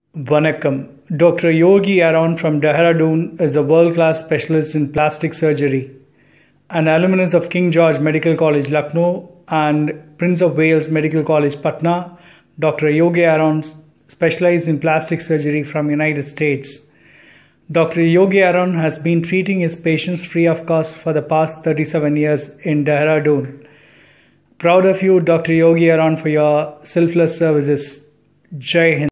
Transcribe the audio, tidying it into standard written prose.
Vanakkam. Dr. Yogi Aeron from Dehradun is a world-class specialist in plastic surgery. An alumnus of King George Medical College, Lucknow and Prince of Wales Medical College, Patna, Dr. Yogi Aeron specialized in plastic surgery from United States. Dr. Yogi Aeron has been treating his patients free of cost for the past 37 years in Dehradun. Proud of you, Dr. Yogi Aeron, for your selfless services. Jai Hind.